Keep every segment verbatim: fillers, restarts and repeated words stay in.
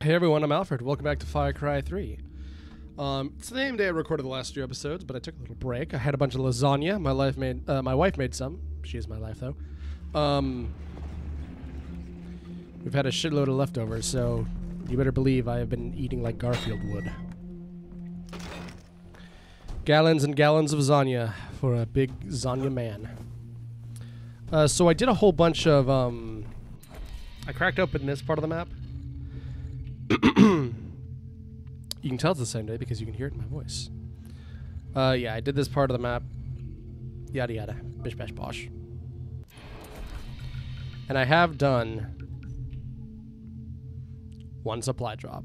Hey everyone, I'm Alfred. Welcome back to Far Cry three. Um, it's the same day I recorded the last two episodes, but I took a little break. I had a bunch of lasagna. My life made. Uh, my wife made some. She is my life, though. Um, we've had a shitload of leftovers, so you better believe I have been eating like Garfield would. Gallons and gallons of lasagna for a big lasagna man. Uh, so I did a whole bunch of. Um, I cracked open this part of the map. You can tell it's the same day because you can hear it in my voice. Uh, yeah, I did this part of the map. Yada yada. Bish bash bosh. And I have done one supply drop.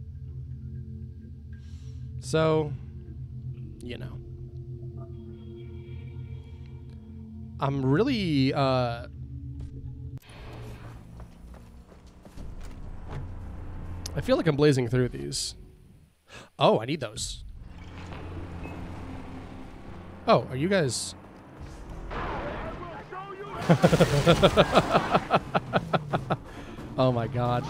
So, you know. I'm really, uh... I feel like I'm blazing through these. Oh, I need those. Oh, are you guys... Oh my god.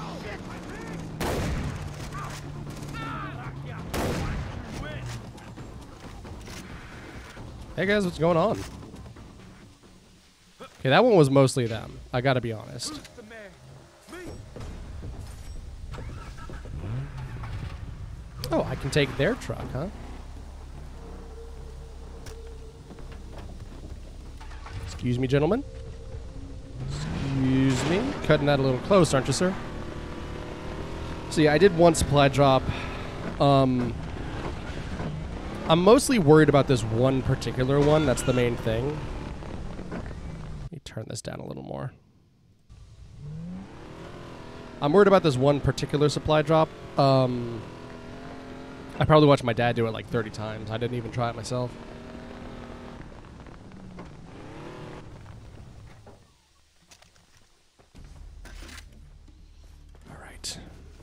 Hey guys, what's going on? Okay, that one was mostly them. I gotta be honest. Oh, I can take their truck, huh? Excuse me, gentlemen. Excuse me. Cutting that a little close, aren't you, sir? So yeah, I did one supply drop. Um, I'm mostly worried about this one particular one. That's the main thing. Let me turn this down a little more. I'm worried about this one particular supply drop. Um... I probably watched my dad do it like thirty times. I didn't even try it myself. All right.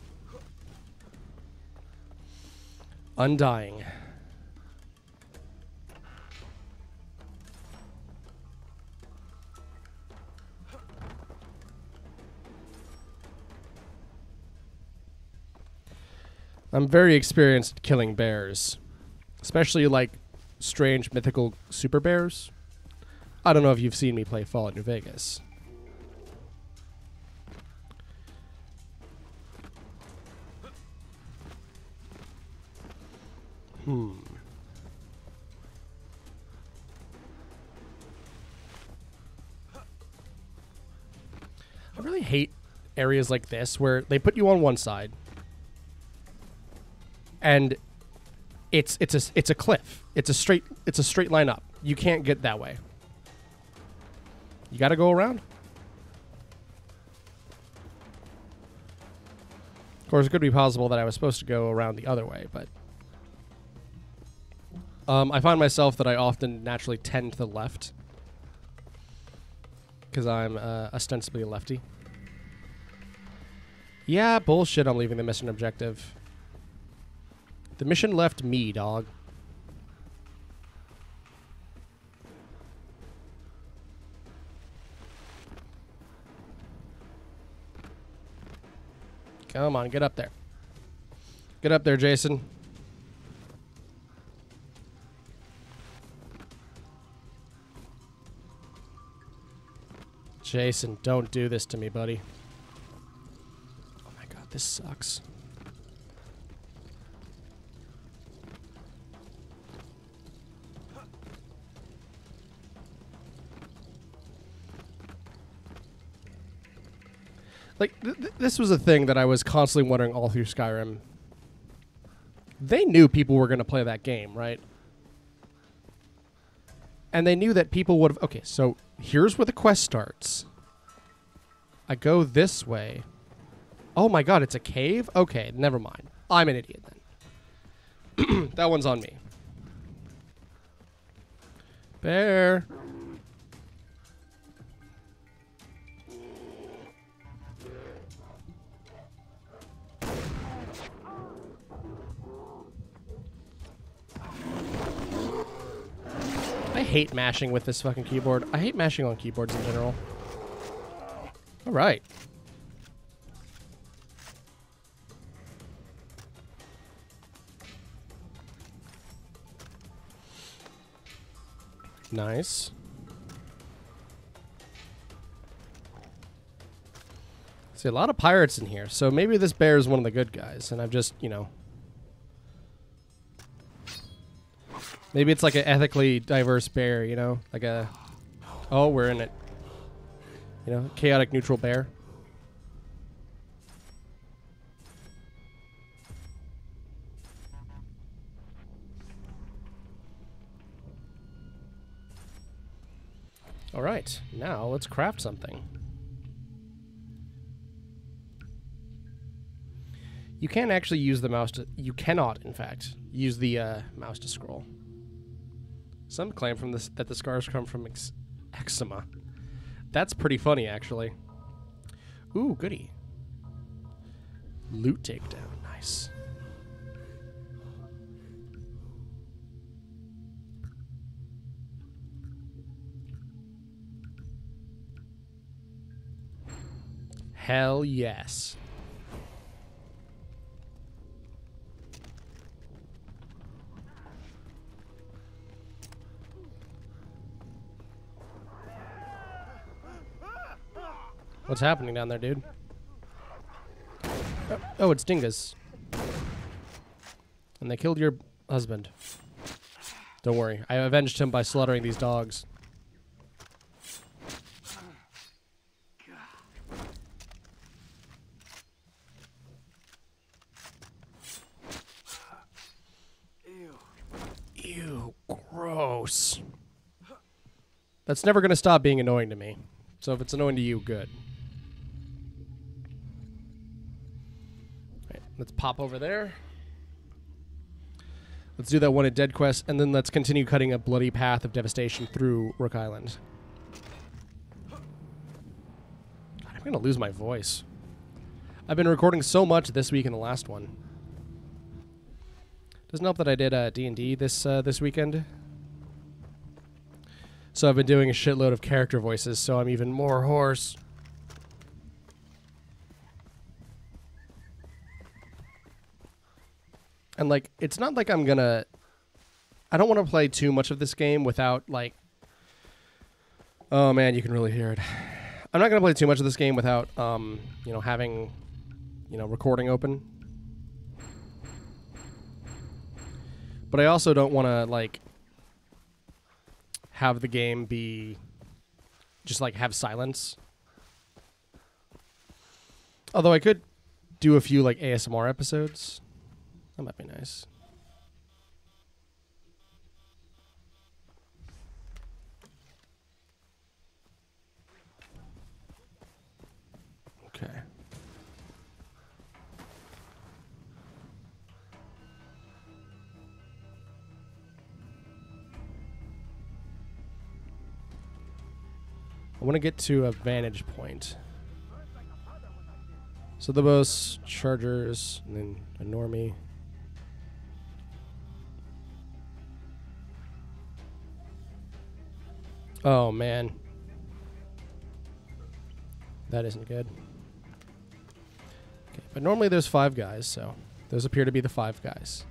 Undying. I'm very experienced at killing bears, especially like strange mythical super bears. I don't know if you've seen me play Fallout New Vegas. Hmm. I really hate areas like this where they put you on one side. And it's it's a it's a cliff. It's a straight it's a straight line up. You can't get that way. You got to go around. Of course, it could be possible that I was supposed to go around the other way, but um, I find myself that I often naturally tend to the left because I'm uh, ostensibly a lefty. Yeah, bullshit. I'm leaving the mission objective. The mission left me, dog. Come on, get up there. Get up there, Jason. Jason, don't do this to me, buddy. Oh my god, this sucks. Like, th th this was a thing that I was constantly wondering all through Skyrim. They knew people were going to play that game, right? And they knew that people would have... Okay, so here's where the quest starts. I go this way. Oh my god, it's a cave? Okay, never mind. I'm an idiot then. That one's on me. Bear. I hate mashing with this fucking keyboard. I hate mashing on keyboards in general. All right. Nice. See, a lot of pirates in here, so maybe this bear is one of the good guys, and I've just, you know... Maybe it's like an ethically diverse bear, you know? Like a... Oh, we're in it. You know, chaotic neutral bear. All right, now let's craft something. You can't actually use the mouse to... You cannot, in fact, use the uh, mouse to scroll. Some claim from this that the scars come from ex eczema. That's pretty funny, actually. Ooh, goody. Loot takedown. Nice. Hell yes. What's happening down there, dude? Oh, oh, it's Dingus. And they killed your husband. Don't worry. I avenged him by slaughtering these dogs. Ew, gross. That's never going to stop being annoying to me. So if it's annoying to you, good. Right, let's pop over there. Let's do that one at Dead Quest, and then let's continue cutting a bloody path of devastation through Rook Island. God, I'm going to lose my voice. I've been recording so much this week and the last one. Doesn't help that I did uh, D and D this, uh, this weekend. So I've been doing a shitload of character voices, so I'm even more hoarse. And, like, it's not like I'm gonna... I don't want to play too much of this game without, like... Oh, man, you can really hear it. I'm not gonna play too much of this game without, um, you know, having, you know, recording open. But I also don't want to, like... have the game be just like have silence. Although I could do a few like A S M R episodes. That might be nice. Okay. I want to get to a vantage point. So the bows, chargers, and then a normie. Oh, man. That isn't good. Okay, but normally there's five guys, so those appear to be the five guys.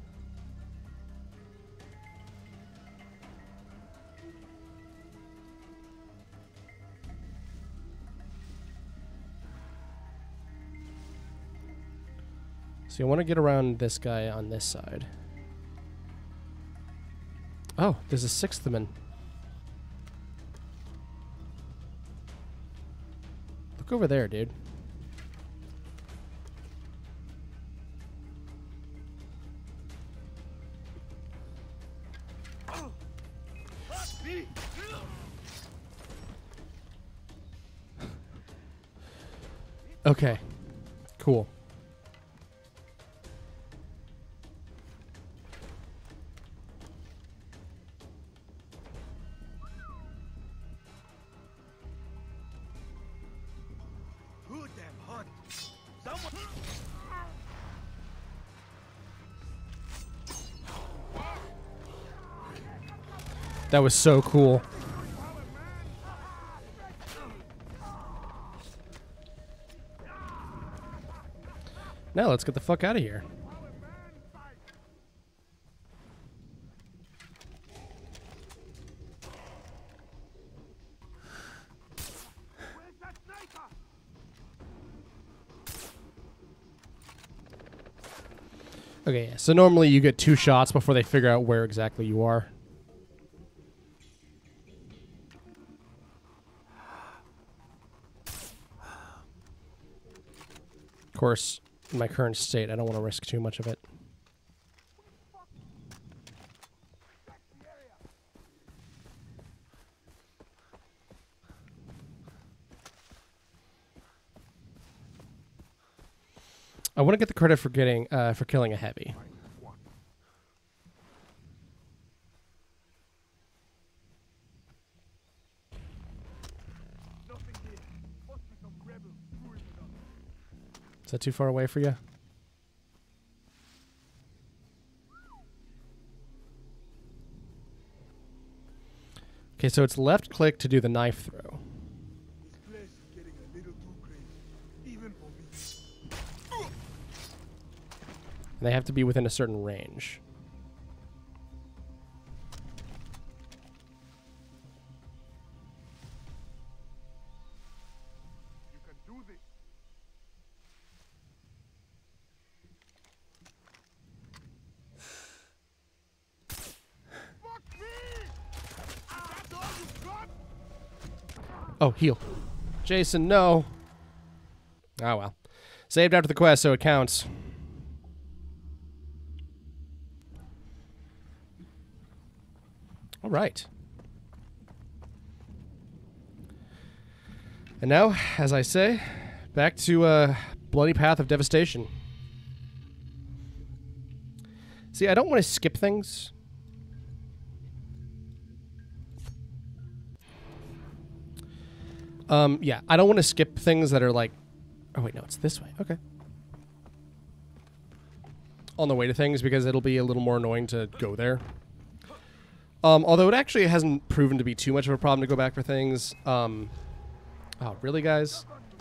So you want to get around this guy on this side. Oh, there's a sixth man. Look over there, dude. Okay, cool. That was so cool. Now let's get the fuck out of here. Okay, yeah. So normally you get two shots before they figure out where exactly you are. Of course, in my current state, I don't want to risk too much of it. I want to get the credit for getting uh, for killing a heavy. Is that too far away for you? Okay, so it's left click to do the knife throw. And they have to be within a certain range. You can do this. Fuck me! That's all you got? Oh, heal. Jason, no. Oh, well. Saved after the quest, so it counts. All right. And now, as I say, back to uh, Bloody Path of Devastation. See, I don't want to skip things. Um, yeah, I don't want to skip things that are like... Oh, wait, no, it's this way. Okay. On the way to things, because it'll be a little more annoying to go there. Um, although it actually hasn't proven to be too much of a problem to go back for things. Um, oh, really, guys?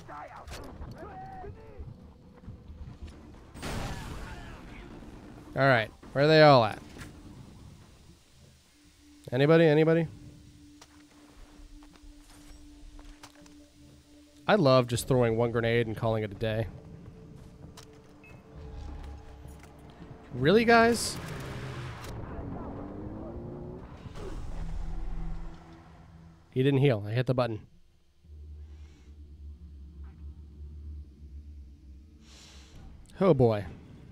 All right, where are they all at? Anybody? Anybody? I love just throwing one grenade and calling it a day. Really, guys? He didn't heal. I hit the button. Oh boy.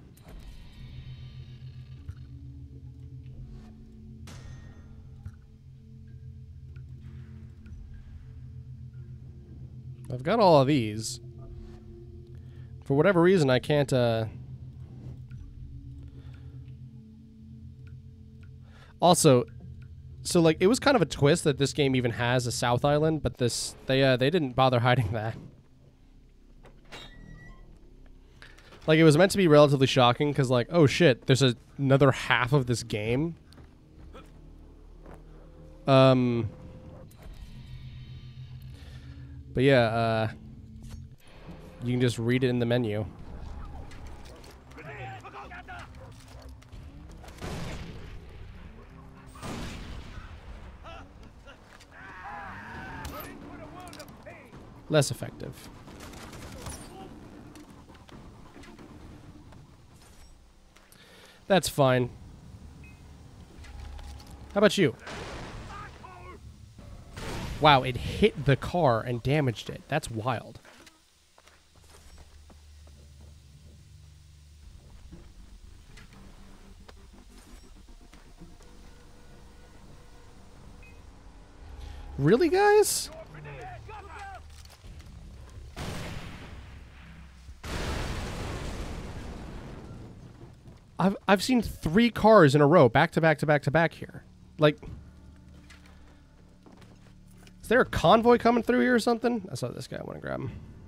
I've got all of these. For whatever reason, I can't, uh... Also... So, like, it was kind of a twist that this game even has a South Island, but this, they, uh, they didn't bother hiding that. Like, it was meant to be relatively shocking, because, like, oh shit, there's a, another half of this game. Um... But yeah, uh... you can just read it in the menu. Less effective. That's fine. How about you? Wow, it hit the car and damaged it. That's wild. Really, guys? I've I've seen three cars in a row, back to back to back to back here. Like, is there a convoy coming through here or something? I saw this guy. I want to grab him.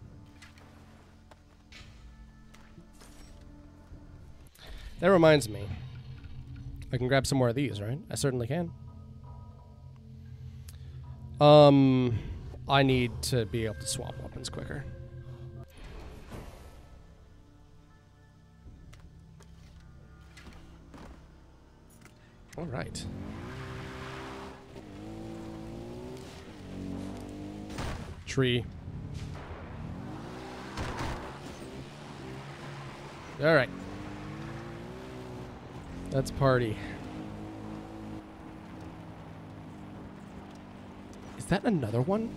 That reminds me. I can grab some more of these, right? I certainly can. Um, I need to be able to swap weapons quicker. All right. Tree. All right. Let's party. Is that another one?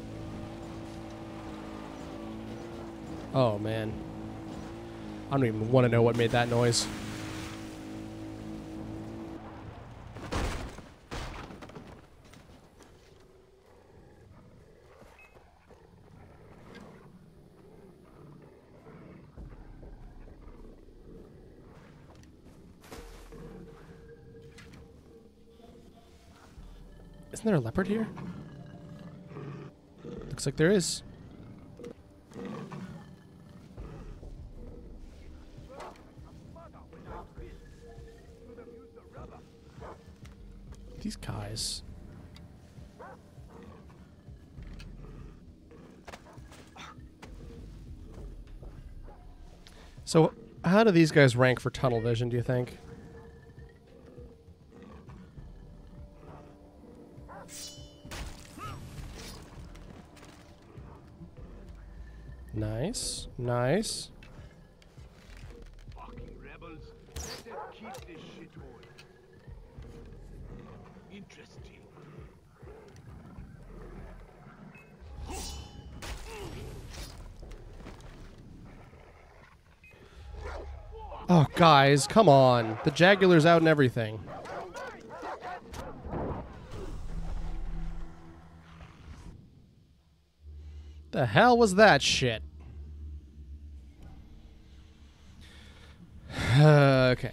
Oh, man. I don't even want to know what made that noise. Isn't there a leopard here? Looks like there is. These guys. So, how do these guys rank for tunnel vision, do you think? Nice, nice. Fucking rebels. Let them keep this shithole. Interesting. Oh, guys, come on. The Jagular's out and everything. The hell was that shit? Uh, okay.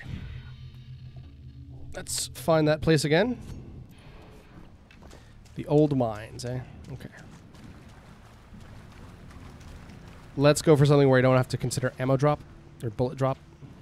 Let's find that place again. The old mines, eh? Okay. Let's go for something where I don't have to consider ammo drop or bullet drop.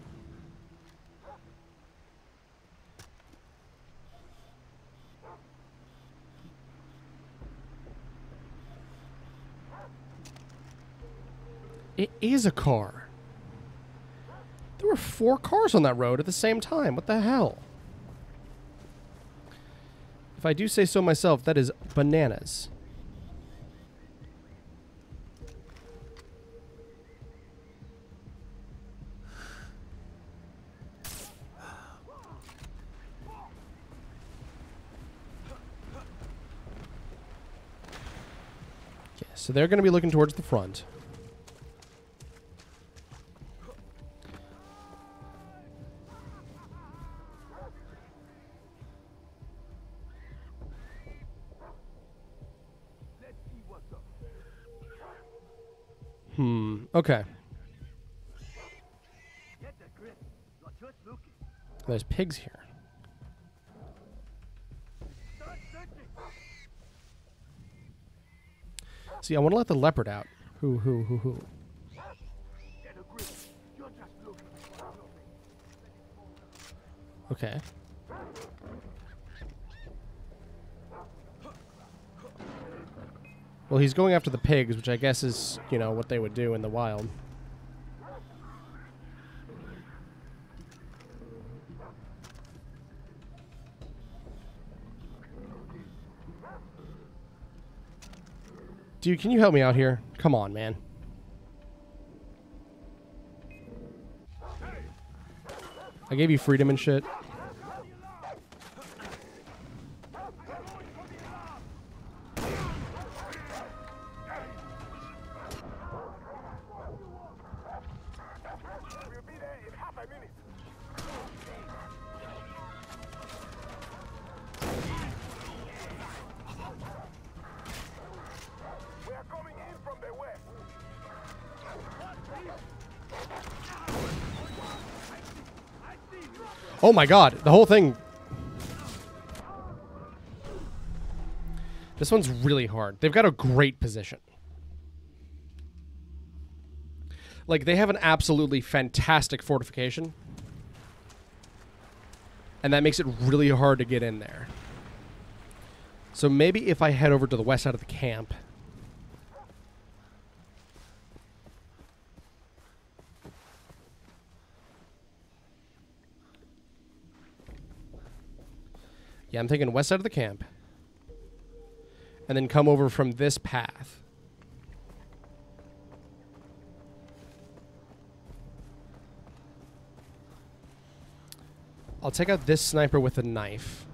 It is a car. There were four cars on that road at the same time. What the hell? If I do say so myself, that is bananas. Okay, so they're going to be looking towards the front. Hmm. Okay. There's pigs here. See, I want to let the leopard out. Who, who, who, who? Okay. Well, he's going after the pigs, which I guess is, you know, what they would do in the wild. Dude, can you help me out here? Come on, man. I gave you freedom and shit. Oh my god, the whole thing. This one's really hard. They've got a great position. Like, they have an absolutely fantastic fortification. And that makes it really hard to get in there. So maybe if I head over to the west side of the camp. Yeah, I'm thinking west side of the camp. And then come over from this path. I'll take out this sniper with a knife.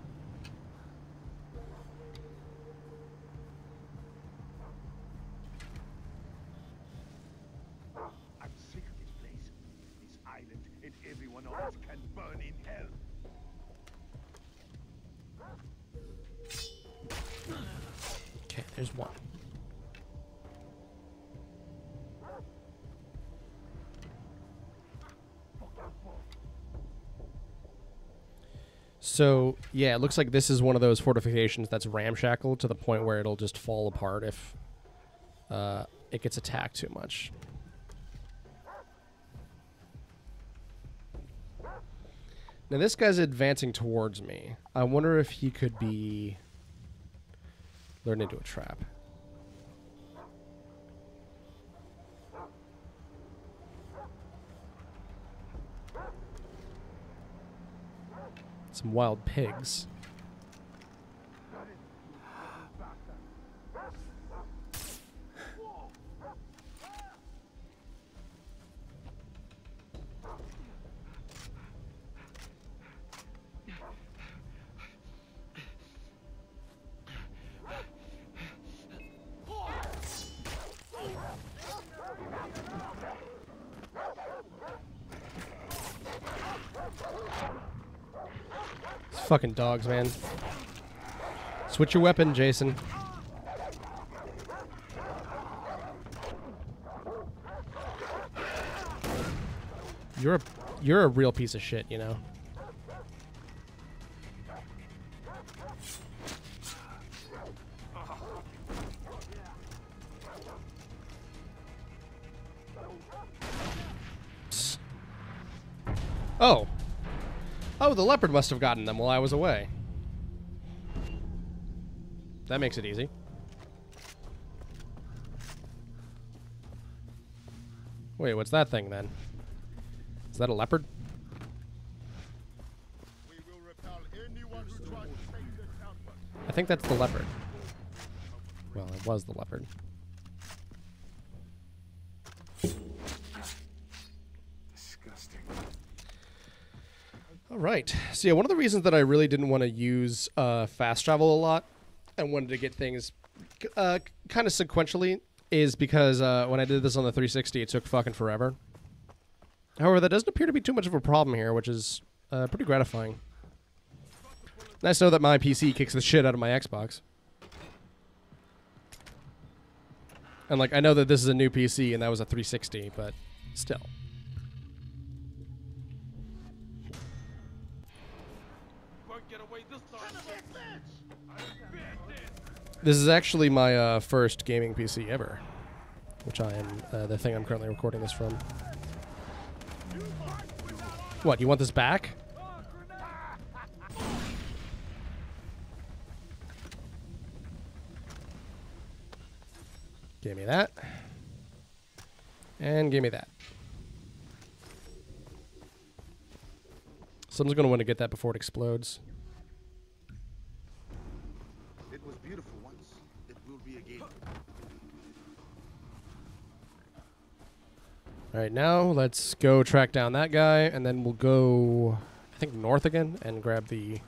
I'm sick of this place. This island and everyone on it can burn in hell. Okay, there's one. So, yeah, it looks like this is one of those fortifications that's ramshackle to the point where it'll just fall apart if uh, it gets attacked too much. Now, this guy's advancing towards me. I wonder if he could be lured into a trap. Some wild pigs. Fucking dogs, man. Switch your weapon, Jason. You're a you're a real piece of shit, you know. Oh. Oh, the leopard must have gotten them while I was away. That makes it easy. Wait, what's that thing then? Is that a leopard? We will repel anyone who tries to take this outpost. I think that's the leopard. Well, it was the leopard. Disgusting. All right. So yeah, one of the reasons that I really didn't want to use uh, fast travel a lot and wanted to get things uh, kind of sequentially is because uh, when I did this on the three sixty, it took fucking forever. However, that doesn't appear to be too much of a problem here, which is uh, pretty gratifying. Nice to know that my P C kicks the shit out of my Xbox. And like, I know that this is a new P C and that was a three sixty, but still. Get away this time. This is actually my uh, first gaming P C ever, which I am uh, the thing I'm currently recording this from. What, you want this back? Give me that. And give me that. Someone's going to want to get that before it explodes. It was beautiful once. It will be again. Alright, now let's go track down that guy, and then we'll go, I think, north again and grab the...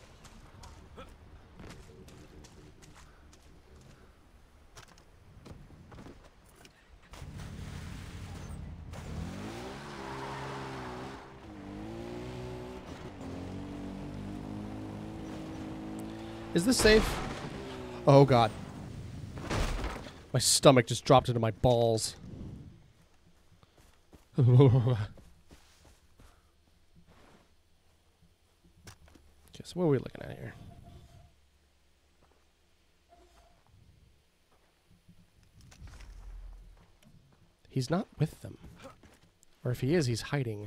Is this safe? Oh, God. My stomach just dropped into my balls. Okay, so what are we looking at here? He's not with them. Or if he is, he's hiding.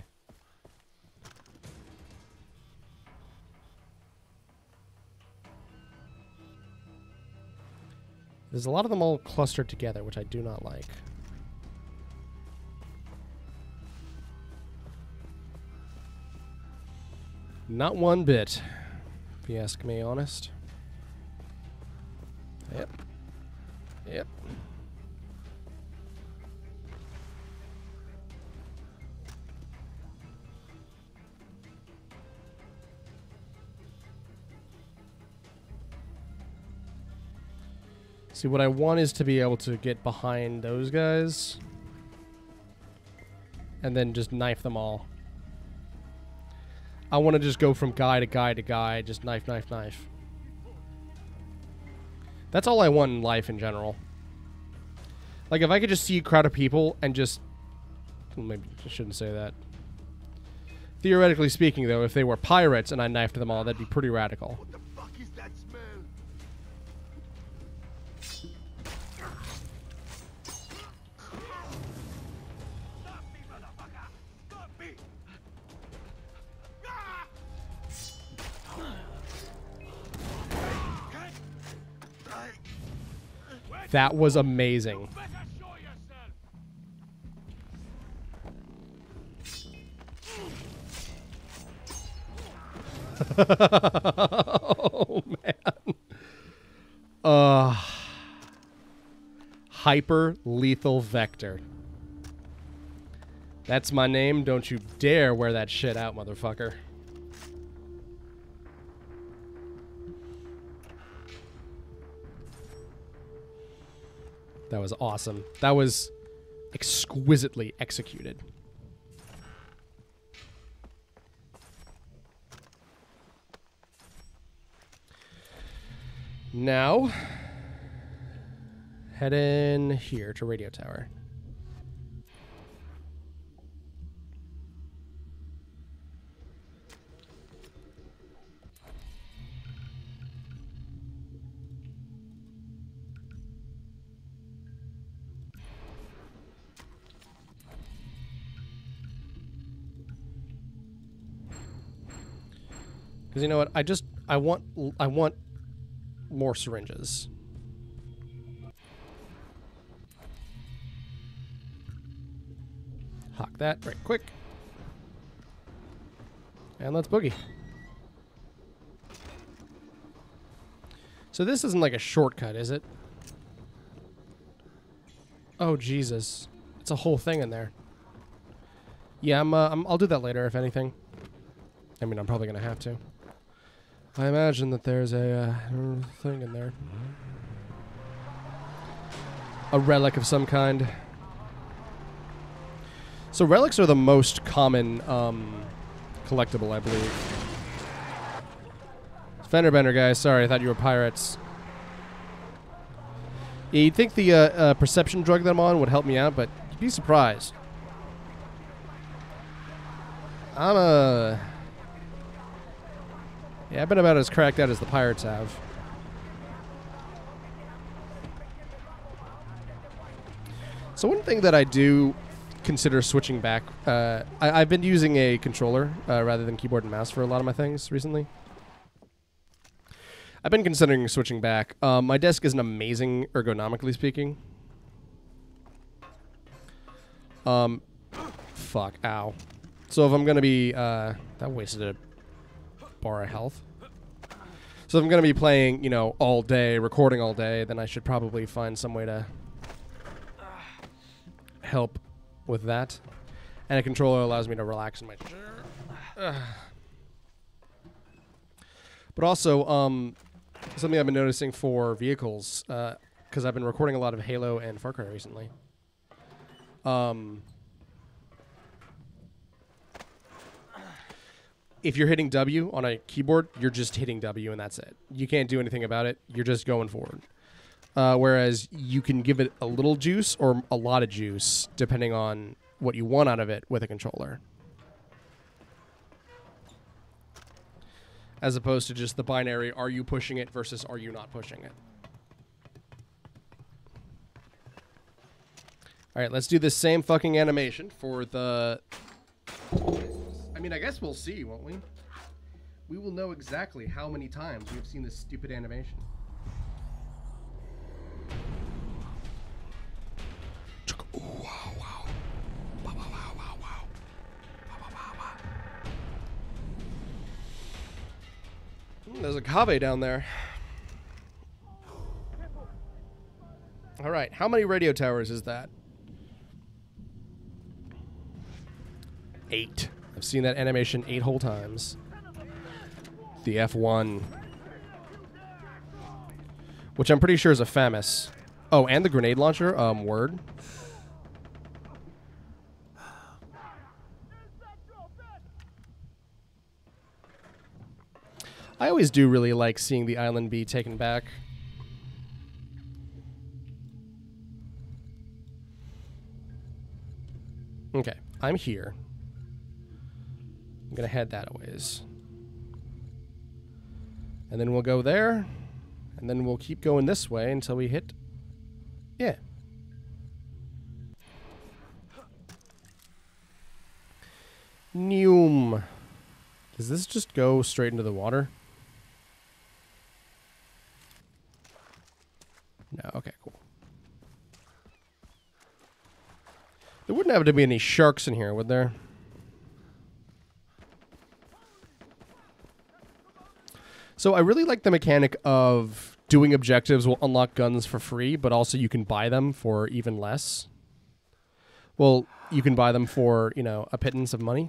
There's a lot of them all clustered together, which I do not like. Not one bit, if you ask me honest. Yep. Yep. See, what I want is to be able to get behind those guys and then just knife them all. I want to just go from guy to guy to guy, just knife, knife, knife. That's all I want in life in general. Like, if I could just see a crowd of people and just... Maybe I shouldn't say that. Theoretically speaking, though, if they were pirates and I knifed them all, that'd be pretty radical. What the fuck is that smell? Stop me, motherfucker! Stop me! Ah! That was amazing. Better show yourself. Oh, man. Uh, Hyper Lethal Vector. That's my name. Don't you dare wear that shit out, motherfucker. That was awesome. That was exquisitely executed. Now, head in here to Radio Tower. Because you know what? I just, I want, I want more syringes. Hawk that right quick. And let's boogie. So this isn't like a shortcut, is it? Oh, Jesus. It's a whole thing in there. Yeah, I'm, uh, I'm, I'll do that later, if anything. I mean, I'm probably going to have to. I imagine that there's a uh, thing in there. A relic of some kind. So relics are the most common um, collectible, I believe. Fender bender, guys. Sorry, I thought you were pirates. Yeah, you'd think the uh, uh, perception drug that I'm on would help me out, but you'd be surprised. I'm a... Yeah, I've been about as cracked out as the pirates have. So one thing that I do consider switching back, uh, I, I've been using a controller uh, rather than keyboard and mouse for a lot of my things recently. I've been considering switching back. Um, my desk isn't amazing ergonomically speaking. Um, fuck, ow. So if I'm going to be, uh, that wasted a bar of health. So if I'm going to be playing, you know, all day, recording all day, then I should probably find some way to help with that. And a controller allows me to relax in my chair. But also, um, something I've been noticing for vehicles, because uh, I've been recording a lot of Halo and Far Cry recently. Um... If you're hitting W on a keyboard, you're just hitting W and that's it. You can't do anything about it. You're just going forward. Uh, whereas you can give it a little juice or a lot of juice, depending on what you want out of it with a controller. As opposed to just the binary, are you pushing it versus are you not pushing it? All right, let's do the same fucking animation for the... I mean, I guess we'll see, won't we? We will know exactly how many times we've seen this stupid animation. Ooh, wow, wow. Wow, wow, wow, wow, wow. Wow, wow, wow, wow. Mm, there's a cave down there. All right, how many radio towers is that? Eight. I've seen that animation eight whole times. The F one. which I'm pretty sure is a FAMAS. Oh, and the grenade launcher. Um, word. I always do really like seeing the island be taken back. Okay, I'm here. I'm gonna head that a ways. And then we'll go there. And then we'll keep going this way until we hit... Yeah. Noom. Does this just go straight into the water? No, okay, cool. There wouldn't have to be any sharks in here, would there? So I really like the mechanic of doing objectives will unlock guns for free, but also you can buy them for even less. Well, you can buy them for, you know, a pittance of money.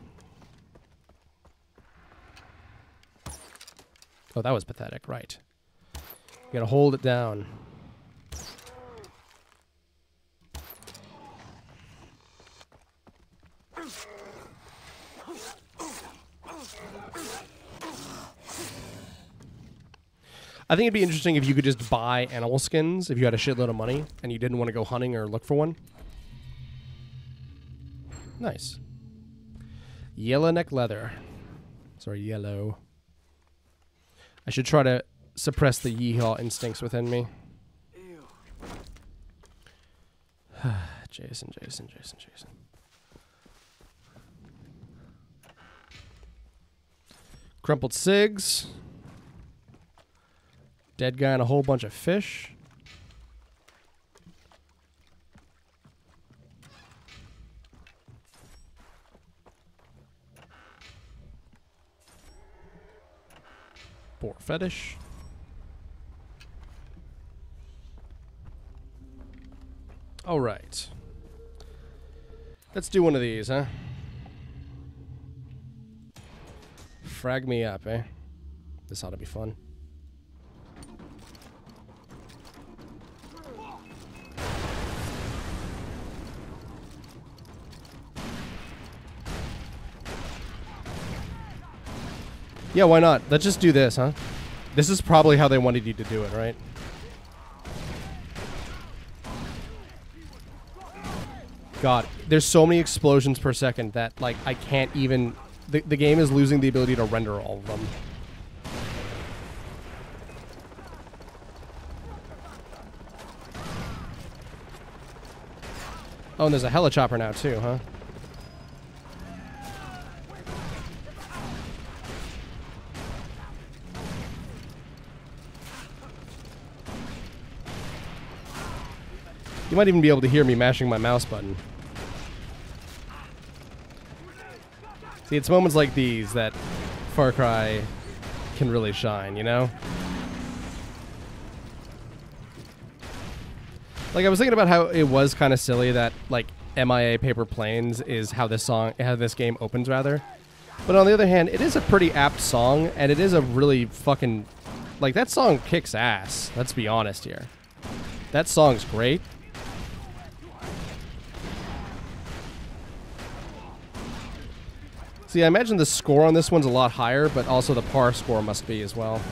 Oh, that was pathetic, right. You gotta hold it down. I think it'd be interesting if you could just buy animal skins if you had a shitload of money and you didn't want to go hunting or look for one. Nice. Yellow neck leather. Sorry, yellow. I should try to suppress the yeehaw instincts within me. Jason, Jason, Jason, Jason. Crumpled cigs. Dead guy and a whole bunch of fish. Boar fetish. All right. Let's do one of these, huh? Frag me up, eh? This ought to be fun. Yeah, why not? Let's just do this, huh? This is probably how they wanted you to do it, right? God, there's so many explosions per second that, like, I can't even... The, the game is losing the ability to render all of them. Oh, and there's a helichopper now, too, huh? You might even be able to hear me mashing my mouse button. See, it's moments like these that Far Cry can really shine, you know? Like, I was thinking about how it was kind of silly that, like, M I A Paper Planes is how this song, how this game opens, rather. But on the other hand, it is a pretty apt song, and it is a really fucking... Like, that song kicks ass. Let's be honest here. That song's great. See, I imagine the score on this one's a lot higher, but also the par score must be as well.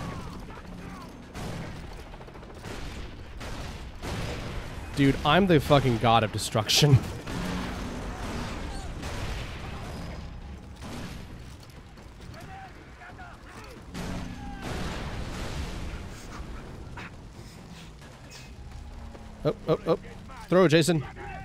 Dude, I'm the fucking god of destruction. Oh, oh, oh. Throw, Jason.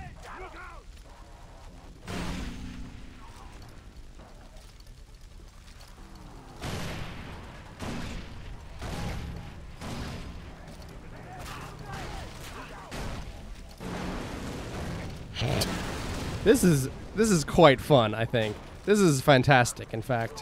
This is this is quite fun, I think. This is fantastic, in fact.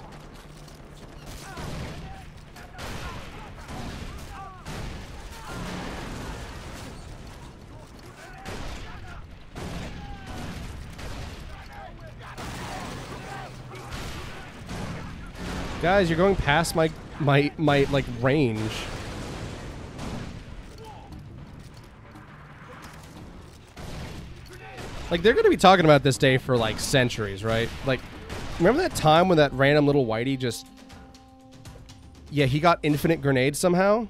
Guys, you're going past my my my like range. Like, they're going to be talking about this day for, like, centuries, right? Like, remember that time when that random little whitey just... Yeah, he got infinite grenades somehow?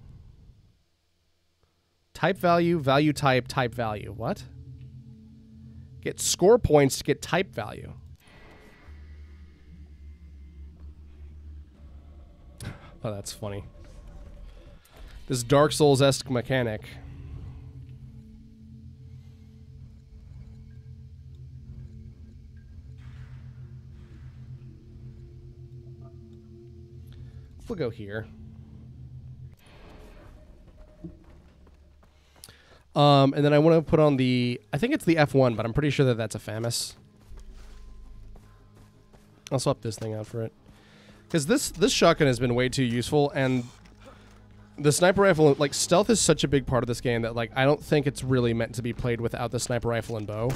Type value, value type, type value. What? Get score points to get type value. Oh, that's funny. This Dark Souls-esque mechanic. We'll go here. Um, and then I want to put on the... I think it's the F one, but I'm pretty sure that that's a FAMAS. I'll swap this thing out for it. Because this, this shotgun has been way too useful, and the sniper rifle... Like, stealth is such a big part of this game that, like, I don't think it's really meant to be played without the sniper rifle and bow.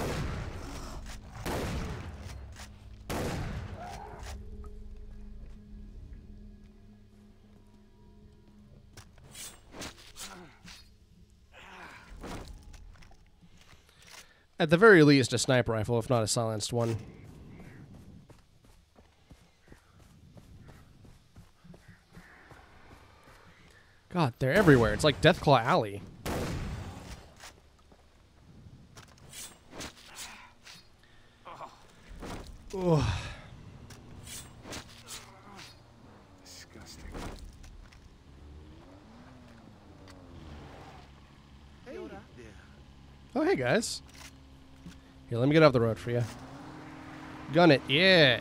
At the very least, a sniper rifle, if not a silenced one. God, they're everywhere. It's like Deathclaw Alley. Ugh. Disgusting. Hey there. Oh, hey, guys. Here, let me get off the road for you. Gun it, yeah.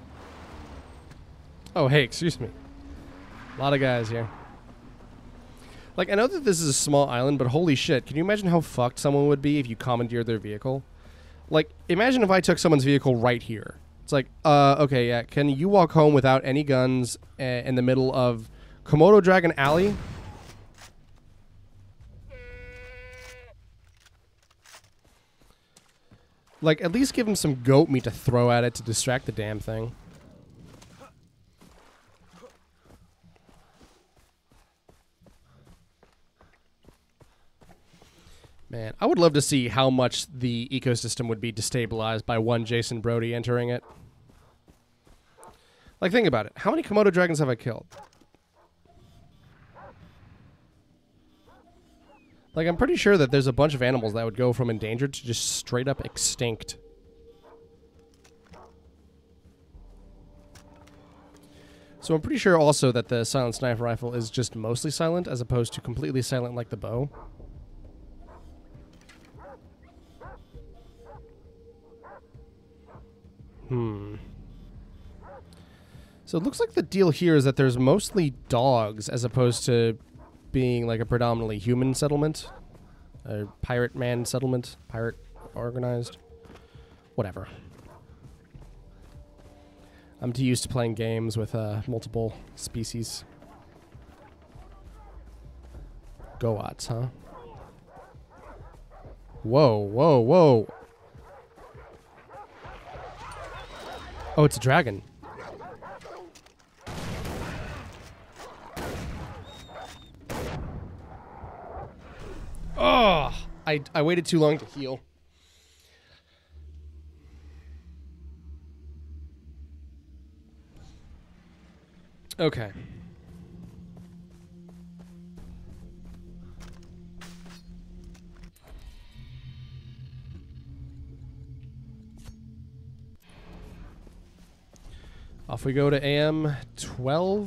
Oh, hey, excuse me. A lot of guys here. Like, I know that this is a small island, but holy shit, can you imagine how fucked someone would be if you commandeered their vehicle? Like, imagine if I took someone's vehicle right here. It's like, uh, okay, yeah, can you walk home without any guns uh, in the middle of Komodo Dragon Alley? Like, at least give him some goat meat to throw at it to distract the damn thing. Man, I would love to see how much the ecosystem would be destabilized by one Jason Brody entering it. Like, think about it. How many Komodo dragons have I killed? Like, I'm pretty sure that there's a bunch of animals that would go from endangered to just straight up extinct. So I'm pretty sure also that the silent sniper rifle is just mostly silent as opposed to completely silent like the bow. Hmm. So it looks like the deal here is that there's mostly dogs as opposed to being like a predominantly human settlement. A pirate man settlement. Pirate organized. Whatever. I'm too used to playing games with uh, multiple species. Goats, huh? Whoa, whoa, whoa. Oh, it's a dragon. Oh, I, I waited too long to heal. Okay. Off we go to A M twelve.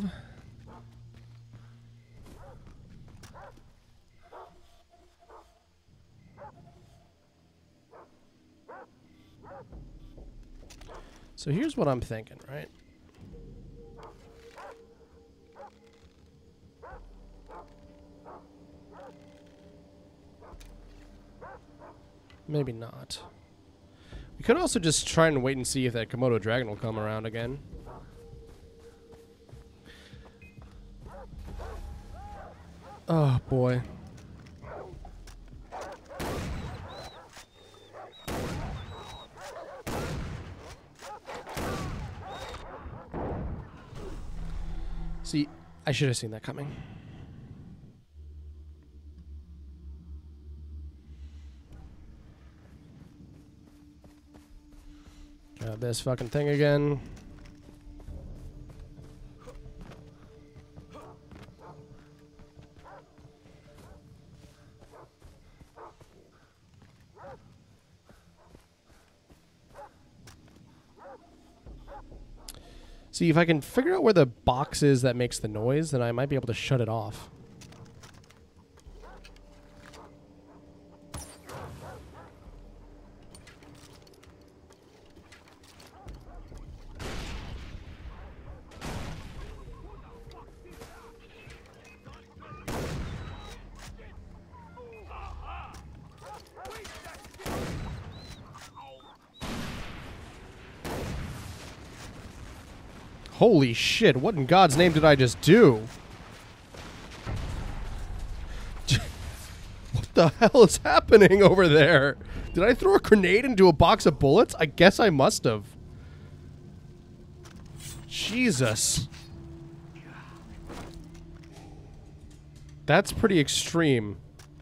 So here's what I'm thinking, right? Maybe not. We could also just try and wait and see if that Komodo dragon will come around again. Oh, boy. See, I should have seen that coming. Uh, this fucking thing again. See, if I can figure out where the box is that makes the noise, then I might be able to shut it off. Holy shit, what in God's name did I just do? What the hell is happening over there? Did I throw a grenade into a box of bullets? I guess I must have. Jesus. That's pretty extreme.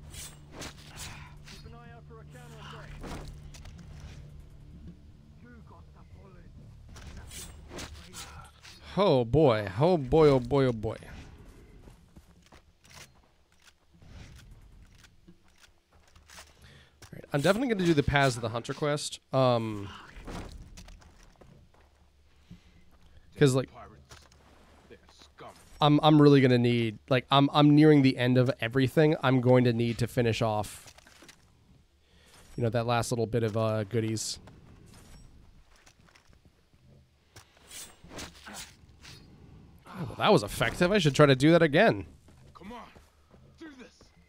Oh boy, oh boy, oh boy, oh boy. Alright, I'm definitely going to do the Paths of the Hunter quest. Um, because like, I'm I'm really going to need, like, I'm I'm nearing the end of everything. I'm going to need to finish off, you know, that last little bit of uh, goodies. Oh, well, that was effective. I should try to do that again. Come on, do this.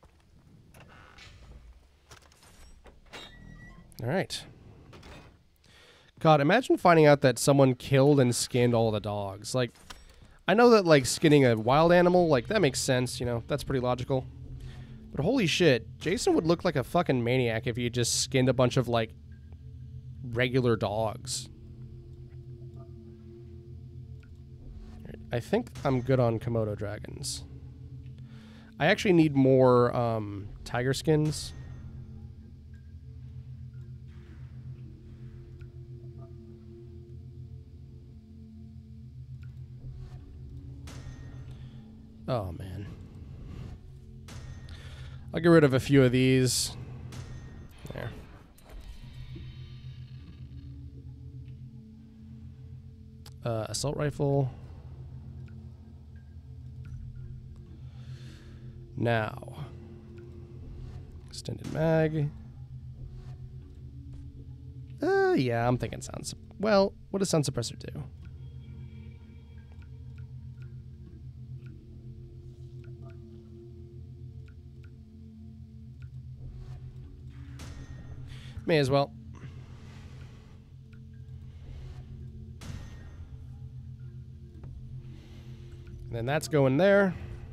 All right. God, imagine finding out that someone killed and skinned all the dogs. Like, I know that, like, skinning a wild animal, like, that makes sense, you know, that's pretty logical. But holy shit, Jason would look like a fucking maniac if he had just skinned a bunch of, like, regular dogs. I think I'm good on Komodo dragons. I actually need more um, tiger skins. Oh, man. I'll get rid of a few of these. There. Uh, assault rifle. Now, extended mag. Uh, yeah, I'm thinking sound. Well, what does sound suppressor do? May as well. And then that's going there.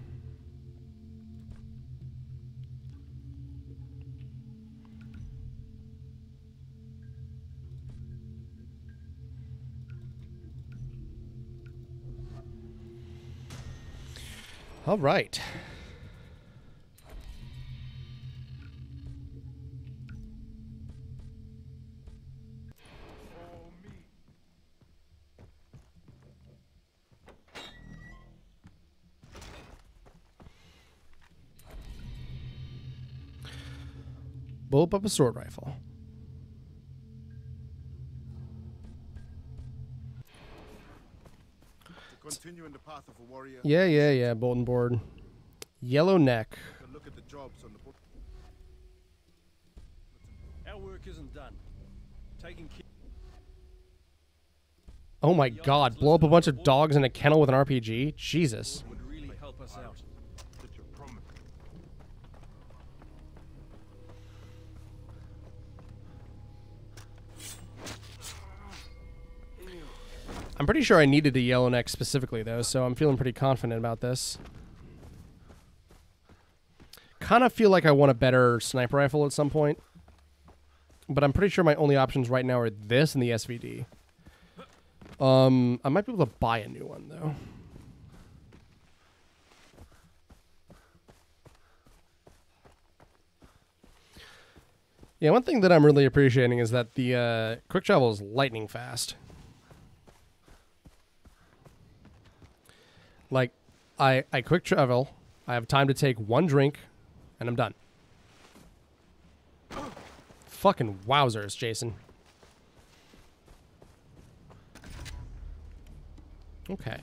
All right. Bullet up a sword rifle. Continuing the path of a warrior. Yeah, yeah, yeah. Bulletin board. Yellow neck. Look at the jobs on the book. Our work isn't done. Taking care. Oh my God! Blow up a bunch of dogs in a kennel with an R P G. Jesus. Would really help us out. Such a promise. I'm pretty sure I needed a yellow neck specifically though, so I'm feeling pretty confident about this. Kind of feel like I want a better sniper rifle at some point, but I'm pretty sure my only options right now are this and the S V D. Um, I might be able to buy a new one though. Yeah, one thing that I'm really appreciating is that the uh, quick travel is lightning fast. Like, I, I quick travel, I have time to take one drink, and I'm done. Fucking wowzers, Jason. Okay.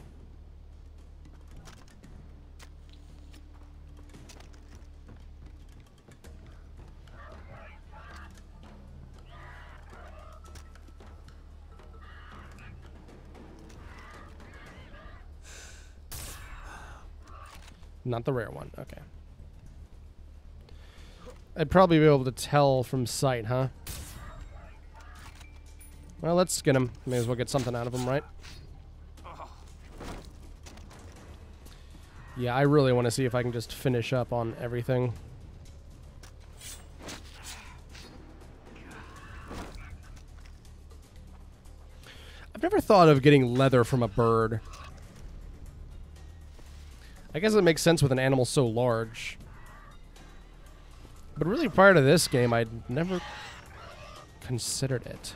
Not the rare one. Okay. I'd probably be able to tell from sight, huh? Well, let's skin him. May as well get something out of him, right? Yeah, I really want to see if I can just finish up on everything. I've never thought of getting leather from a bird. I guess it makes sense with an animal so large. But really, prior to this game, I'd never considered it.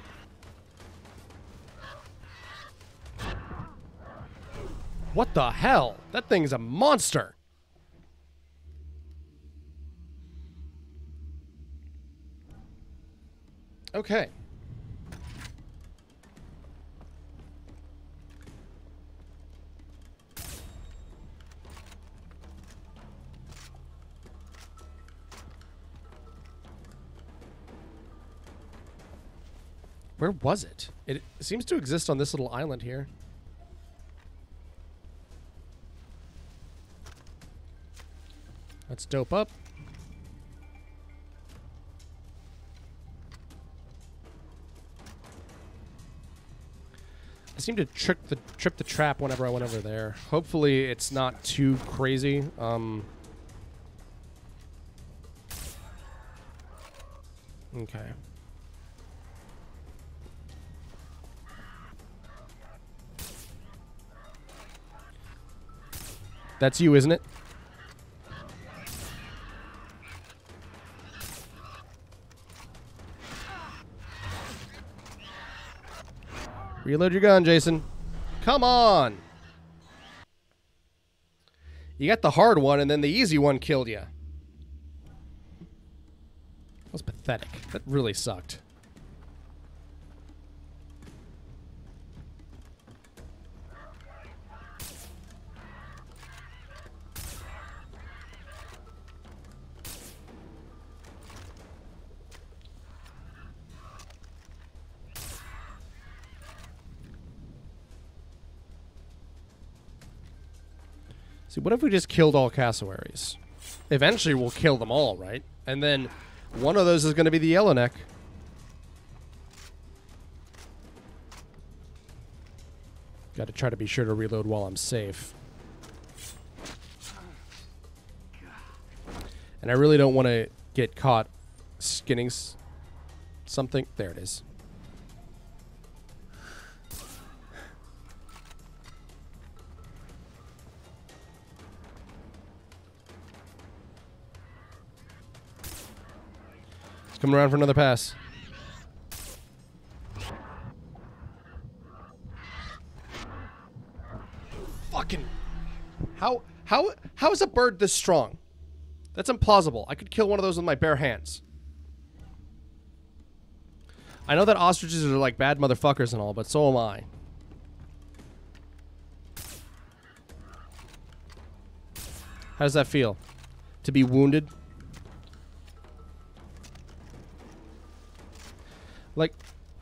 What the hell? That thing's a monster! Okay. Where was it? It seems to exist on this little island here. Let's dope up. I seem to trick the trip the trap whenever I went over there. Hopefully it's not too crazy. Um, okay. That's you, isn't it? Reload your gun, Jason. Come on. You got the hard one, and then the easy one killed you. That was pathetic. That really sucked. See, what if we just killed all cassowaries? Eventually, we'll kill them all, right? And then one of those is going to be the Yellowneck. Got to try to be sure to reload while I'm safe. And I really don't want to get caught skinning s something. There it is. Coming around for another pass. Fucking how how how is a bird this strong? That's implausible. I could kill one of those with my bare hands. I know that ostriches are like bad motherfuckers and all, but so am I. How does that feel? To be wounded? Like,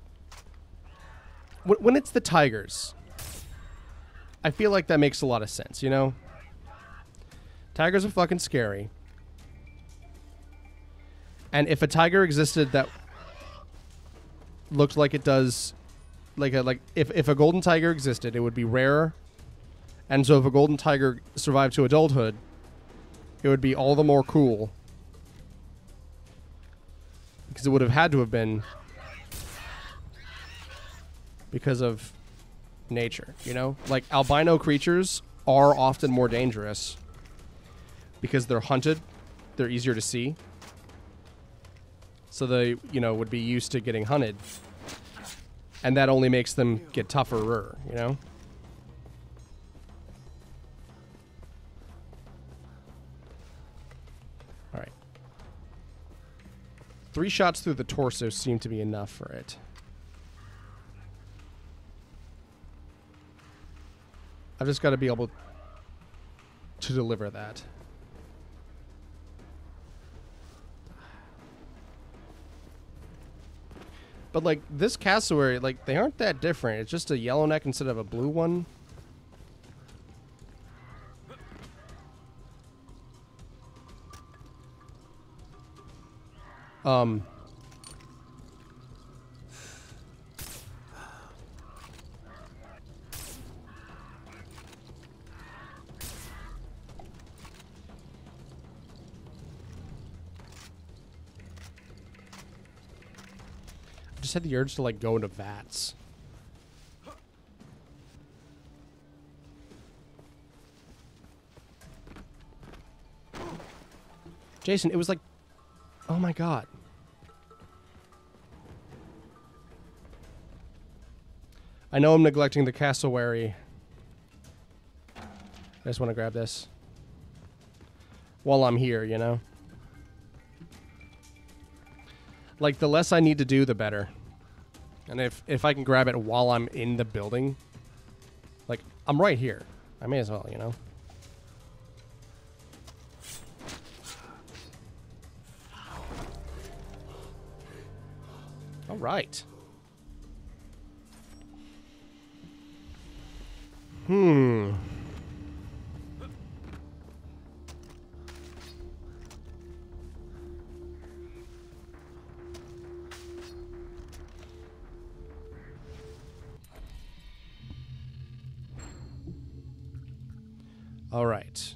when it's the tigers, I feel like that makes a lot of sense, you know? Tigers are fucking scary. And if a tiger existed that looked like it does, like a, like if, if a golden tiger existed, it would be rarer. And so if a golden tiger survived to adulthood, it would be all the more cool. Because it would have had to have been because of nature, you know? Like, albino creatures are often more dangerous because they're hunted, they're easier to see. So they, you know, would be used to getting hunted. And that only makes them get tougher, you know? Alright. Three shots through the torso seem to be enough for it. I've just got to be able to deliver that. But, like, this cassowary, like, they aren't that different. It's just a yellow neck instead of a blue one. Um... I just had the urge to, like, go into vats. Jason, it was like... Oh my god. I know I'm neglecting the cassowary. I just want to grab this. While I'm here, you know? Like, the less I need to do, the better. And if, if I can grab it while I'm in the building... Like, I'm right here. I may as well, you know? All right. Hmm. All right.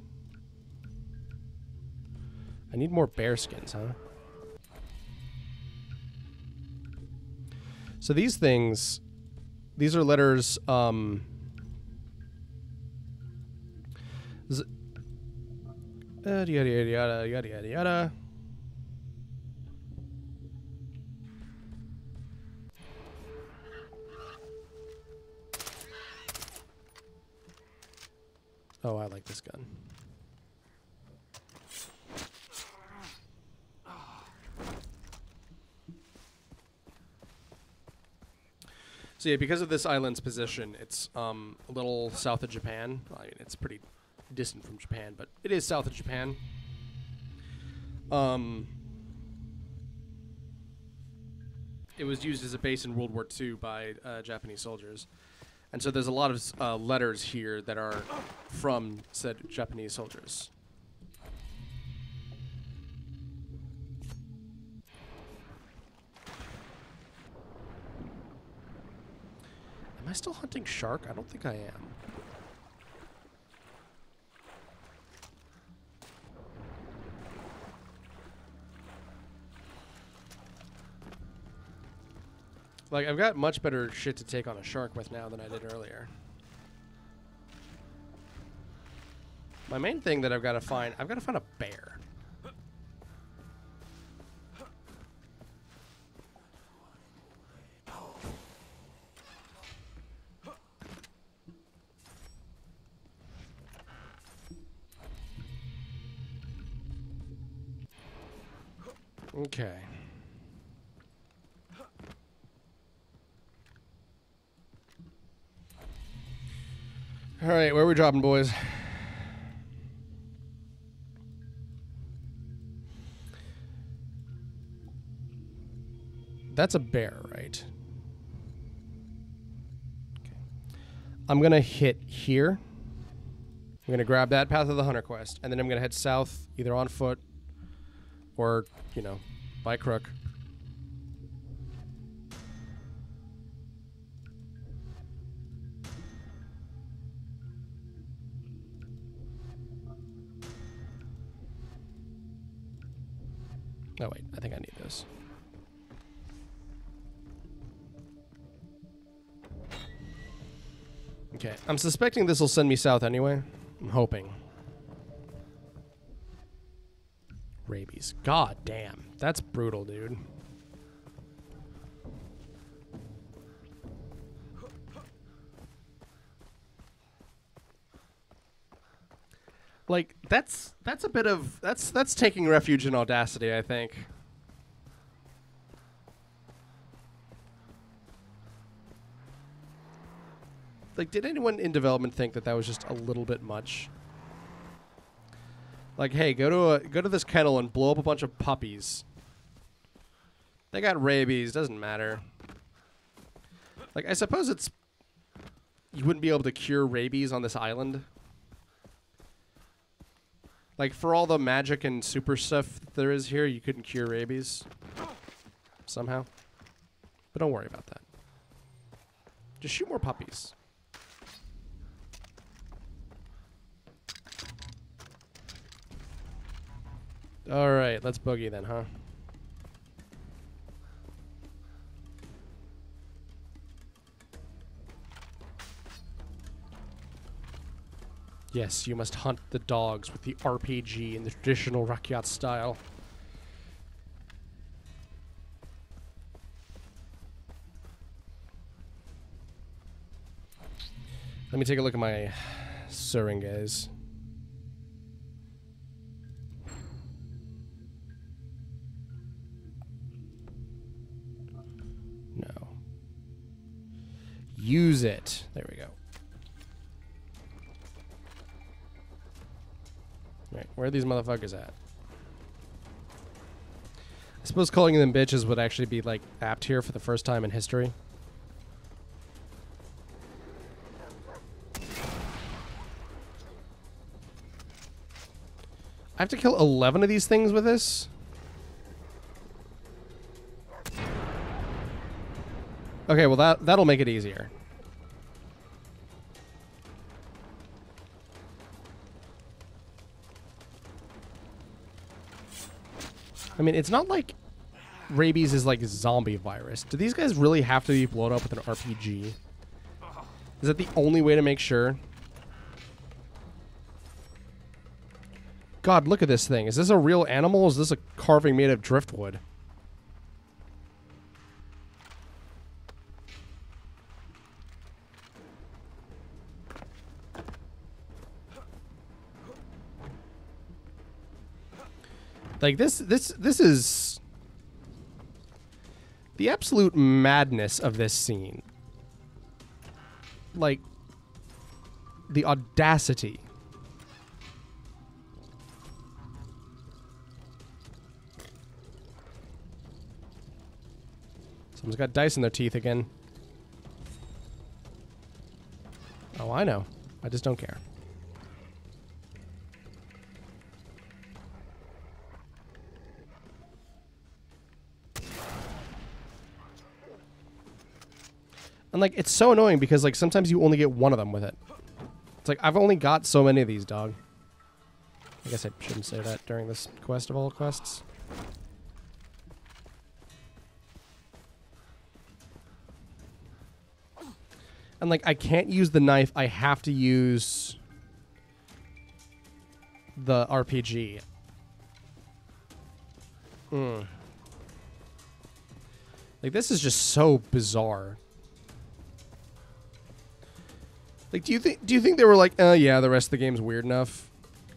I need more bear skins, huh? So these things, these are letters, um... Z yada, yada, yada, yada, yada, yada. Oh, I like this gun. So yeah, because of this island's position, it's um, a little south of Japan. I mean, it's pretty distant from Japan, but it is south of Japan. Um, it was used as a base in World War Two by uh, Japanese soldiers. And so there's a lot of uh, letters here that are from said Japanese soldiers. Am I still hunting shark? I don't think I am. Like, I've got much better shit to take on a shark with now than I did earlier. My main thing that I've got to find, I've got to find a bear. Okay. All right, where are we dropping, boys? That's a bear, right? Okay. I'm going to hit here. I'm going to grab that Path of the Hunter quest, and then I'm going to head south, either on foot or, you know, by crook. Oh, wait. I think I need this. Okay. I'm suspecting this will send me south anyway. I'm hoping. Rabies. God damn. That's brutal, dude. Like, that's that's a bit of that's that's taking refuge in audacity, I think. Like, did anyone in development think that that was just a little bit much? Like, hey, go to a go to this kennel and blow up a bunch of puppies. They got rabies, doesn't matter. Like, I suppose it's you wouldn't be able to cure rabies on this island. Like, for all the magic and super stuff that there is here, you couldn't cure rabies. Somehow. But don't worry about that. Just shoot more puppies. Alright, let's boogie then, huh? Yes, you must hunt the dogs with the R P G in the traditional Rakyat style. Let me take a look at my syringes. No. Use it. There we go. Right, where are these motherfuckers at? I suppose calling them bitches would actually be, like, apt here for the first time in history. I have to kill eleven of these things with this? Okay, well that that'll make it easier. I mean, it's not like rabies is like a zombie virus. Do these guys really have to be blown up with an R P G? Is that the only way to make sure? God, look at this thing. Is this a real animal or is this a carving made of driftwood? Like this this this is the absolute madness of this scene. Like the audacity. Someone's got dice in their teeth again. Oh, I know. I just don't care. And, like, it's so annoying because, like, sometimes you only get one of them with it. It's like, I've only got so many of these, dog. I guess I shouldn't say that during this quest of all quests. And, like, I can't use the knife. I have to use the R P G. Hmm. Like, this is just so bizarre. Like, do you think do you think they were like, uh, yeah, the rest of the game's weird enough?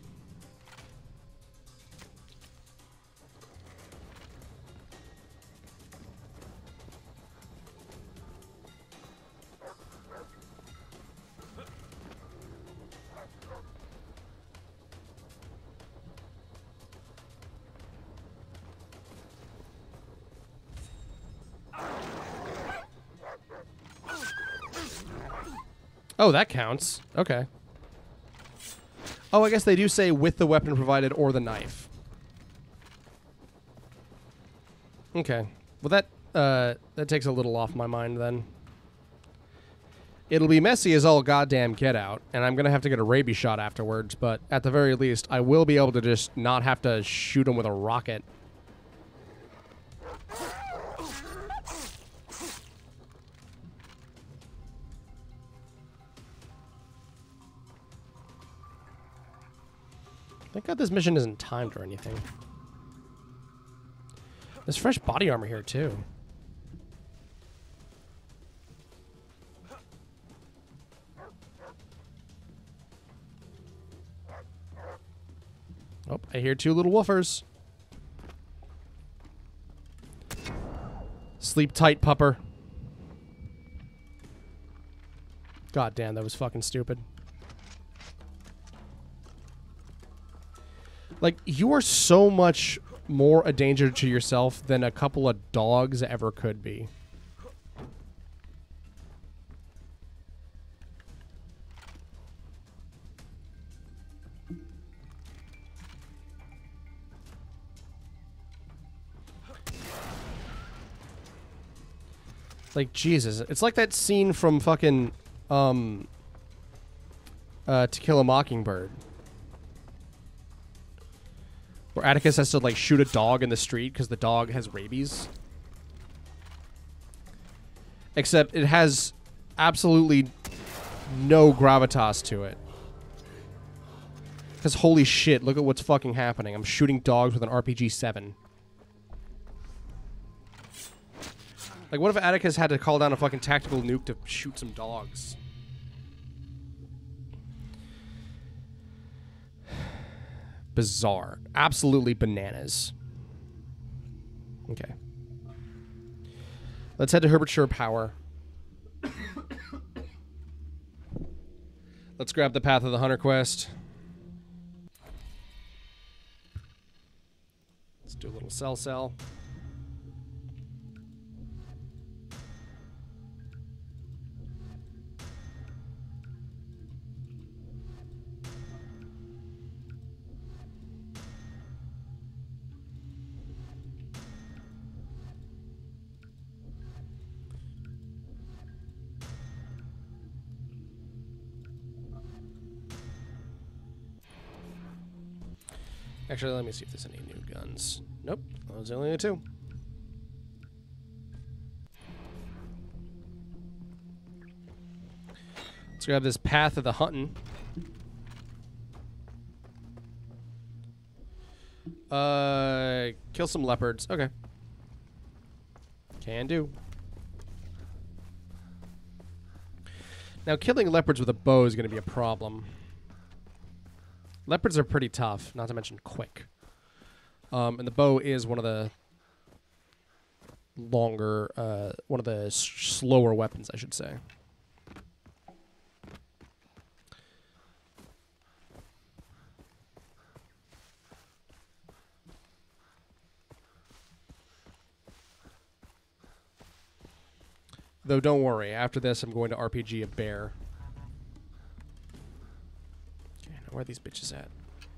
Oh, that counts. Okay. Oh, I guess they do say with the weapon provided or the knife. Okay. Well, that uh, that takes a little off my mind then. It'll be messy as all goddamn get out, and I'm going to have to get a rabies shot afterwards, but at the very least, I will be able to just not have to shoot him with a rocket. Thank God this mission isn't timed or anything. There's fresh body armor here, too. Oh, I hear two little woofers. Sleep tight, pupper. God damn, that was fucking stupid. Like, you are so much more a danger to yourself than a couple of dogs ever could be. Like, Jesus. It's like that scene from fucking, um, uh, To Kill a Mockingbird. Where Atticus has to, like, shoot a dog in the street because the dog has rabies. Except it has absolutely no gravitas to it. Because holy shit, look at what's fucking happening. I'm shooting dogs with an R P G seven. Like, what if Atticus had to call down a fucking tactical nuke to shoot some dogs? Bizarre. Absolutely bananas. Okay. Let's head to Herbertshire Power. Let's grab the Path of the Hunter quest. Let's do a little cell cell. Actually, let me see if there's any new guns. Nope, those are only the two. Let's grab this Path of the Huntin'. Uh, kill some leopards. Okay. Can do. Now, killing leopards with a bow is going to be a problem. Leopards are pretty tough, not to mention quick. Um, and the bow is one of the longer, uh, one of the s slower weapons, I should say. Though don't worry, after this I'm going to R P G a bear. Okay, now where are these bitches at?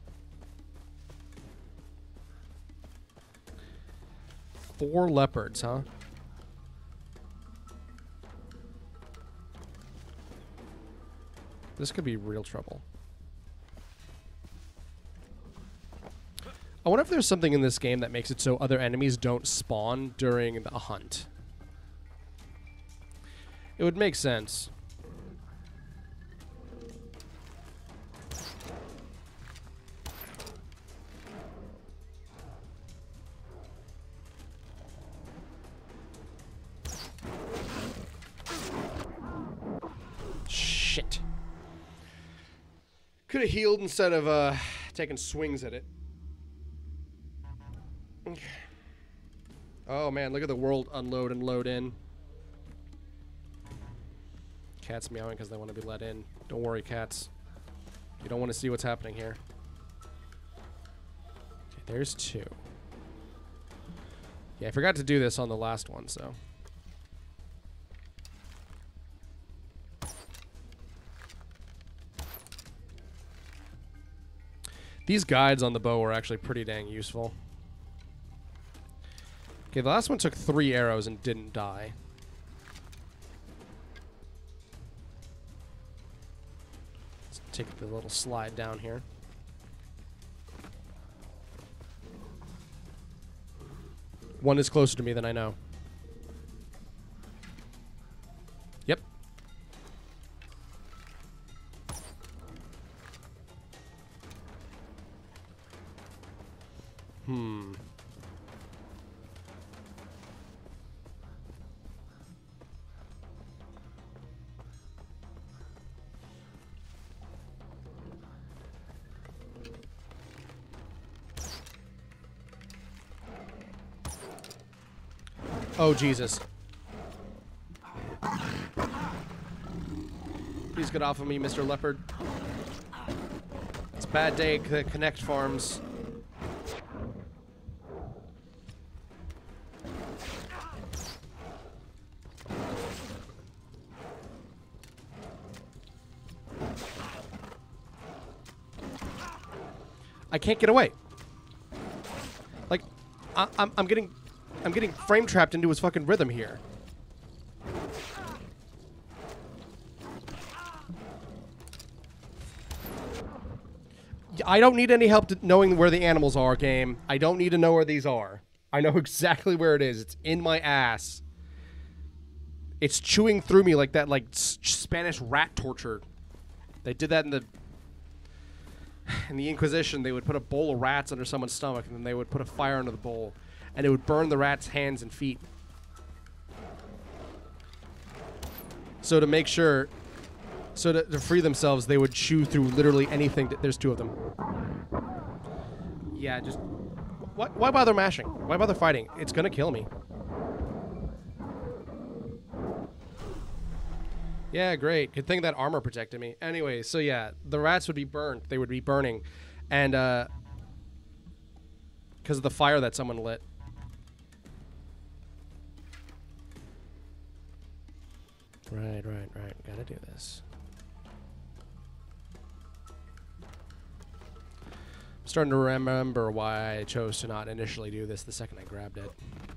Four leopards, huh? This could be real trouble. I wonder if there's something in this game that makes it so other enemies don't spawn during the hunt. It would make sense. Shit. Could have healed instead of uh, taking swings at it. Oh man, look at the world unload and load in. Cats meowing because they want to be let in. Don't worry, cats. You don't want to see what's happening here. Okay, there's two. Yeah, I forgot to do this on the last one, so. These guides on the bow are actually pretty dang useful. Okay, the last one took three arrows and didn't die. Take the little slide down here. One is closer to me than I know. Yep. Hmm. Oh, Jesus. Please get off of me, Mister Leopard. It's a bad day at Connect Farms. I can't get away. Like, I, I'm, I'm getting, I'm getting frame trapped into his fucking rhythm here. I don't need any help to knowing where the animals are, game. I don't need to know where these are. I know exactly where it is. It's in my ass. It's chewing through me like that, like s Spanish rat torture. They did that in the in the Inquisition. They would put a bowl of rats under someone's stomach, and then they would put a fire under the bowl, and it would burn the rat's hands and feet. So to make sure, so to, to free themselves, they would chew through literally anything. That, there's two of them. Yeah, just why, why bother mashing? Why bother fighting? It's gonna kill me. Yeah, great. Good thing that armor protected me. Anyway, so yeah, the rats would be burnt. They would be burning. And, uh... because of the fire that someone lit. Right, right, right. Gotta do this. I'm starting to remember why I chose to not initially do this the second I grabbed it.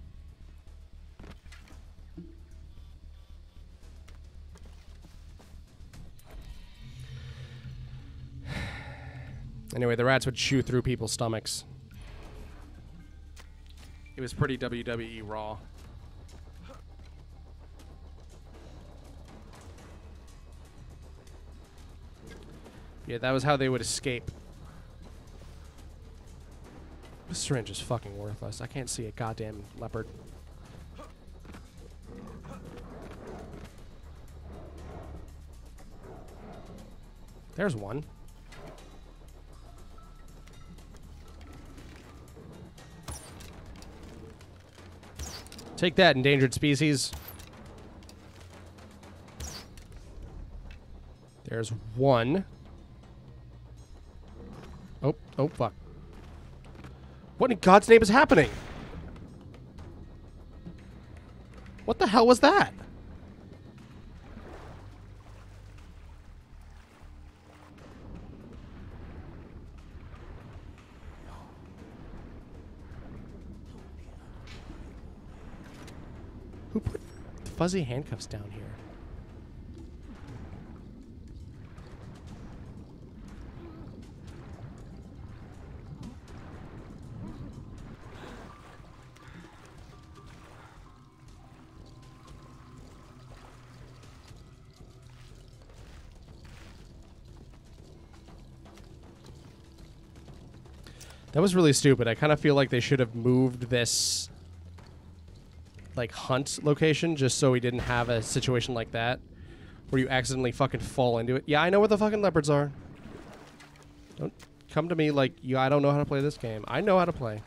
Anyway, the rats would chew through people's stomachs. It was pretty W W E Raw. Yeah, that was how they would escape. This syringe is fucking worthless. I can't see a goddamn leopard. There's one. Take that, endangered species. There's one. Oh, oh, fuck. What in God's name is happening? What the hell was that? Who put fuzzy handcuffs down here? That was really stupid. I kind of feel like they should have moved this like hunt location just so we didn't have a situation like that where you accidentally fucking fall into it. Yeah, I know where the fucking leopards are. Don't come to me like, you. I don't know how to play this game. I know how to play.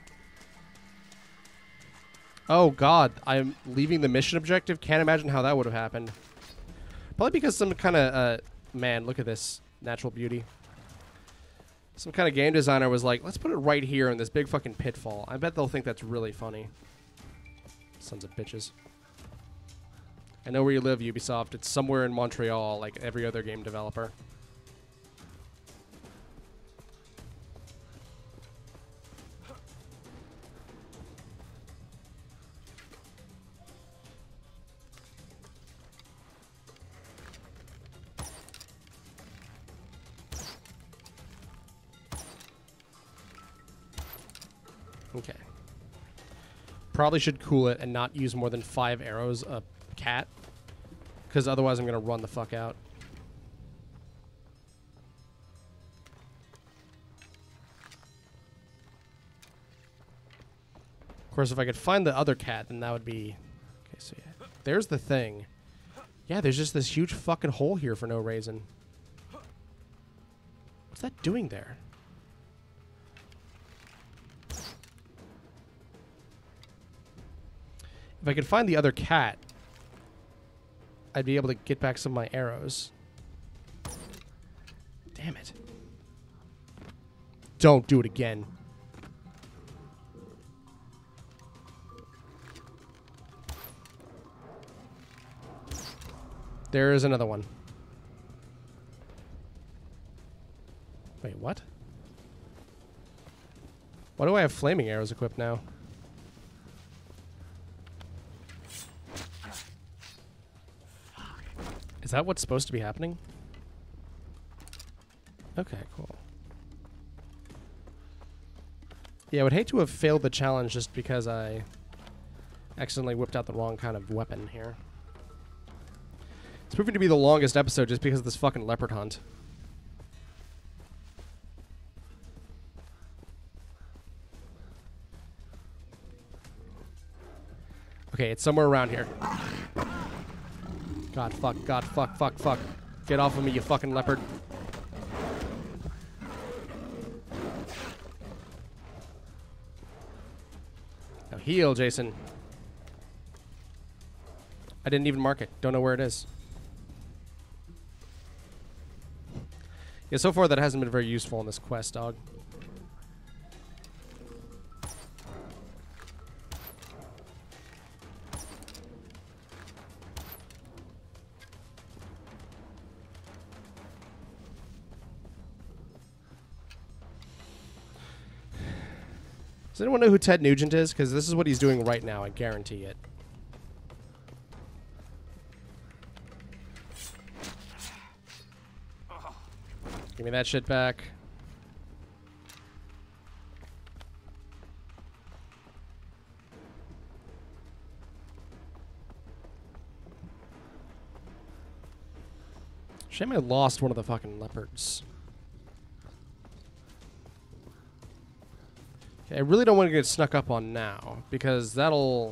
Oh god, I'm leaving the mission objective. Can't imagine how that would have happened. Probably because some kind of uh man, look at this natural beauty. Some kind of game designer was like, let's put it right here in this big fucking pitfall. I bet they'll think that's really funny. Sons of bitches. I know where you live, Ubisoft. It's somewhere in Montreal, like every other game developer. Okay. Probably should cool it and not use more than five arrows a cat, because otherwise I'm going to run the fuck out. Of course, if I could find the other cat, then that would be... Okay, so yeah. There's the thing. Yeah, there's just this huge fucking hole here for no reason. What's that doing there? If I could find the other cat, I'd be able to get back some of my arrows. Damn it. Don't do it again. There is another one. Wait, what? Why do I have flaming arrows equipped now? Is that what's supposed to be happening? Okay, cool. Yeah, I would hate to have failed the challenge just because I accidentally whipped out the wrong kind of weapon here. It's proving to be the longest episode just because of this fucking leopard hunt. Okay, it's somewhere around here. God, fuck, God, fuck, fuck, fuck. Get off of me, you fucking leopard. Now heal, Jason. I didn't even mark it. Don't know where it is. Yeah, so far that hasn't been very useful in this quest, dog. Does anyone know who Ted Nugent is? Because this is what he's doing right now, I guarantee it. Give me that shit back. Shame I lost one of the fucking leopards. Okay, I really don't want to get snuck up on now, because that'll...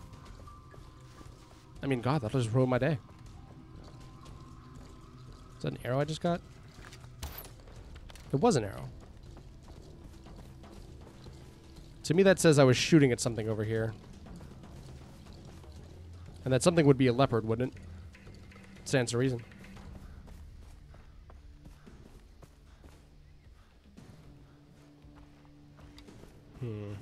I mean, God, that'll just ruin my day. Is that an arrow I just got? It was an arrow. To me, that says I was shooting at something over here. And that something would be a leopard, wouldn't it? Stands to reason. Hmm.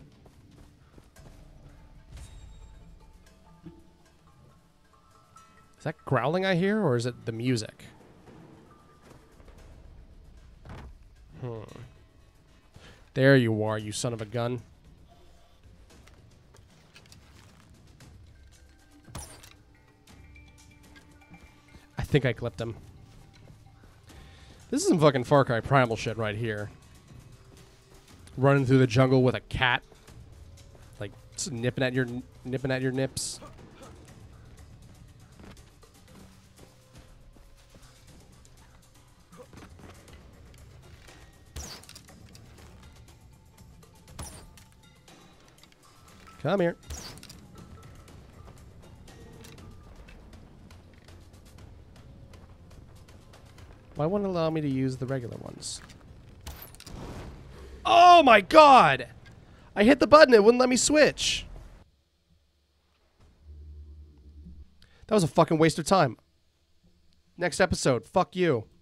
Is that growling I hear, or is it the music? Hmm. There you are, you son of a gun. I think I clipped him. This is some fucking Far Cry Primal shit right here. Running through the jungle with a cat, like nipping at your nipping at your nips. Come here. Why won't it allow me to use the regular ones? Oh my God! I hit the button, it wouldn't let me switch. That was a fucking waste of time. Next episode, fuck you.